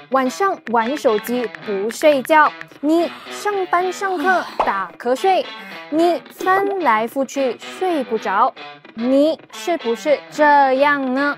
晚上玩手机不睡觉，你上班上课打瞌睡，你翻来覆去睡不着，你是不是这样呢？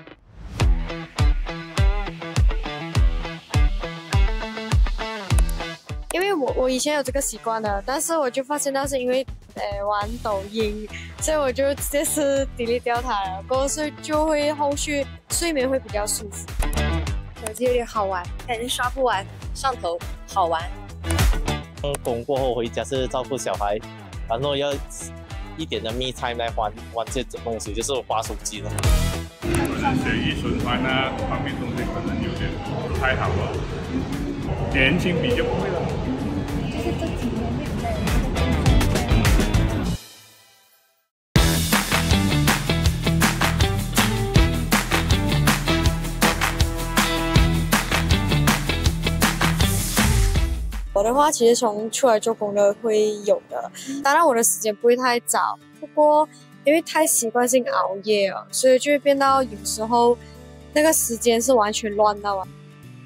因为我以前有这个习惯的，但是我就发现那是因为玩抖音，所以我就直接是 delete 掉它了，过后就会后续睡眠会比较舒服。手机有点好玩，感觉刷不完，上头好玩。 工过后回家是照顾小孩，然后要一点的me time来玩这种东西，就是滑手机了。 血液循环啊，方面东西可能有点不太好了。年轻比就不会了。 就是这几年会比较我的话，其实从出来做工的会有的，当然我的时间不会太早，不过因为太习惯性熬夜了，所以就会变到有时候那个时间是完全乱到啊。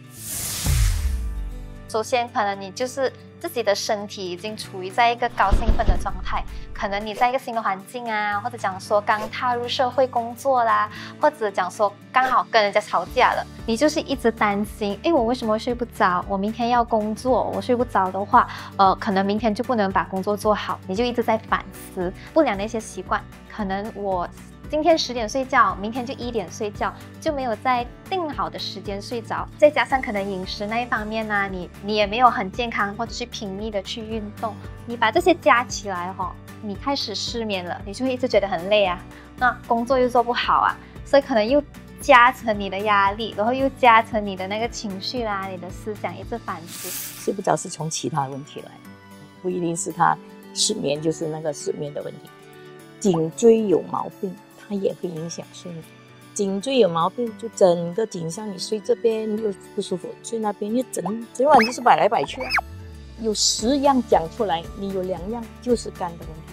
首先，可能你就是自己的身体已经处于在一个高兴奋的状态，可能你在一个新的环境啊，或者讲说刚踏入社会工作啦，或者讲说刚好跟人家吵架了，你就是一直担心，我为什么睡不着？我明天要工作，我睡不着的话，可能明天就不能把工作做好，你就一直在反思不良的一些习惯，可能我今天10点睡觉，明天就1点睡觉，就没有在定好的时间睡着。再加上可能饮食那一方面呢，你也没有很健康，或者是拼命的去运动，你把这些加起来你开始失眠了，你就会一直觉得很累啊，那工作又做不好啊，所以可能又加成你的压力，然后又加成你的那个情绪啦，你的思想一直反思。 睡不着是从其他问题来，不一定是他失眠，就是那个失眠的问题。颈椎有毛病，它也会影响睡眠。颈椎有毛病，就整个颈项你睡这边又不舒服，睡那边又整晚就是摆来摆去啊。有10样讲出来，你有2样就是肝的问题。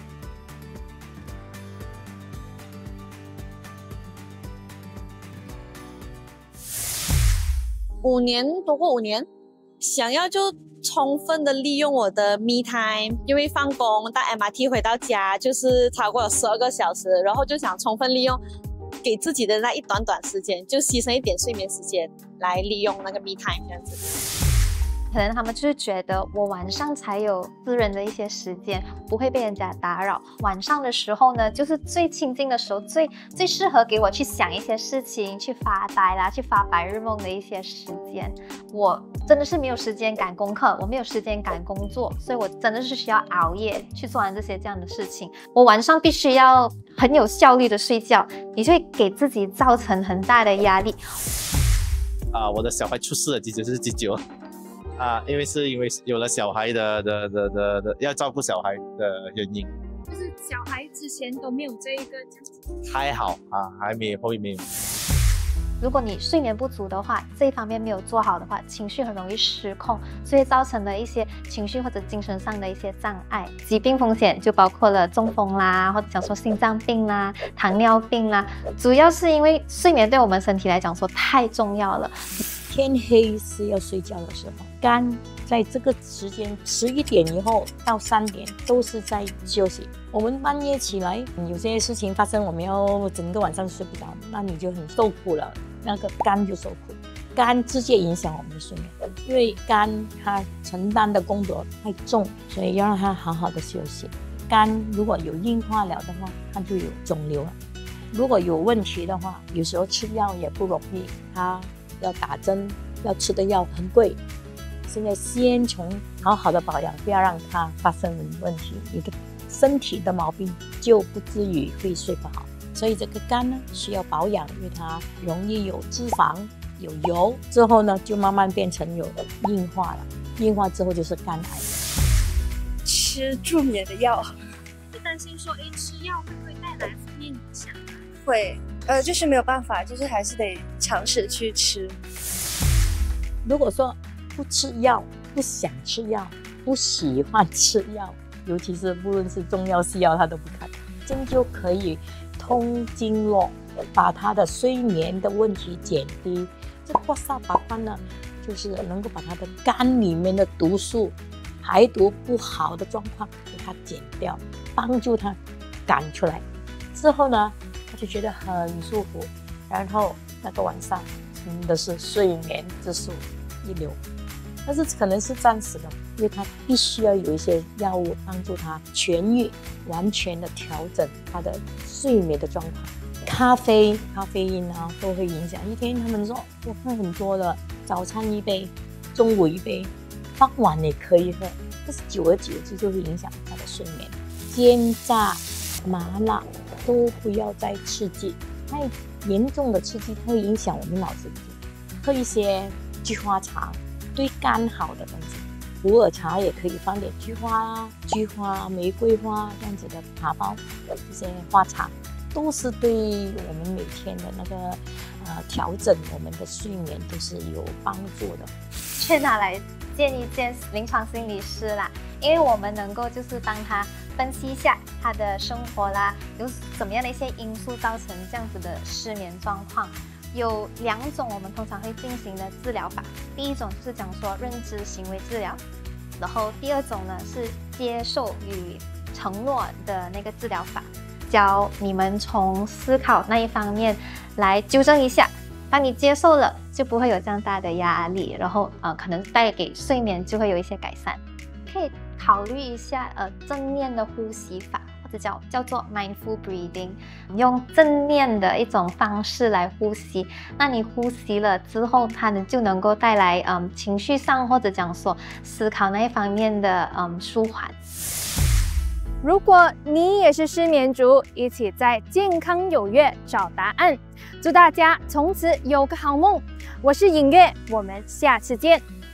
多过5年，想要就充分的利用我的 me time， 因为放工搭 MRT 回到家就是超过了12个小时，然后就想充分利用给自己的那一短时间，就牺牲一点睡眠时间来利用那个 me time 这样子。 可能他们就是觉得我晚上才有私人的一些时间，不会被人家打扰。晚上的时候呢，就是最亲近的时候，最适合给我去想一些事情，去发呆啦，去发白日梦的一些时间。我真的是没有时间赶功课，我没有时间赶工作，所以我真的是需要熬夜去做完这些这样的事情。我晚上必须要很有效率的睡觉，你就会给自己造成很大的压力。 我的小孩出事了，其实是19。因为有了小孩的要照顾小孩的原因， 就是小孩之前都没有这一个这样子。 还好还没有。 如果你睡眠不足的话，这一方面没有做好的话，情绪很容易失控，所以造成了一些情绪或者精神上的一些障碍。疾病风险就包括了中风啦，或者讲说心脏病啦、糖尿病啦，主要是因为睡眠对我们身体来讲说太重要了。 天黑是要睡觉的时候，肝在这个时间11点以后到3点都是在休息。我们半夜起来，有些事情发生，我们要整个晚上睡不着，那你就很受苦了，那个肝就受苦。肝直接影响我们的睡眠，因为肝它承担的工作太重，所以要让它好好的休息。肝如果有硬化了的话，它就有肿瘤了。如果有问题的话，有时候吃药也不容易，它要打针，要吃的药很贵。现在先从好好的保养，不要让它发生问题，你的身体的毛病就不至于会睡不好。所以这个肝呢需要保养，因为它容易有脂肪、有油，之后呢就慢慢变成有硬化了，硬化之后就是肝癌。 吃助眠的药， 就担心说，吃药会不会带来负面影响？ 会，就是没有办法，就是还是得尝试去吃。 如果说不吃药，不想吃药，不喜欢吃药，尤其是不论是中药西药他都不看，针灸可以通经络，把他的睡眠的问题减低。这刮痧拔罐呢， 就是能够把他的肝里面的毒素、排毒不好的状况给他减掉，帮助他赶出来。之后呢，他就觉得很舒服，然后那个晚上真的是睡眠质素一流。但是可能是暂时的，因为他必须要有一些药物帮助他痊愈，完全的调整他的睡眠的状况。咖啡因啊都会影响，一天他们说我喝很多的，早餐一杯，中午一杯，傍晚也可以喝，但是久而久之就会影响他的睡眠。煎炸、麻辣都不要再刺激，太严重的刺激它会影响我们脑神经。喝一些菊花茶，对肝好的东西，普洱茶也可以放点菊花、玫瑰花这样子的茶包，这些花茶都是对我们每天的那个调整我们的睡眠都是有帮助的。 去哪来见一见临床心理师啦？因为我们能够就是帮他分析一下他的生活啦，有怎么样的一些因素造成这样子的失眠状况。有2种我们通常会进行的治疗法，第一种就是讲说认知行为治疗，然后第2种呢是接受与承诺的那个治疗法，教你们从思考那一方面来纠正一下。当你接受了，就不会有这样大的压力，然后可能带给睡眠就会有一些改善。可以考虑一下正念的呼吸法，或者叫做 mindful breathing， 用正念的一种方式来呼吸。那你呼吸了之后，它就能够带来情绪上或者讲说思考那一方面的舒缓。 如果你也是失眠族，一起在健康有约找答案。祝大家从此有个好梦。我是尹月，我们下次见。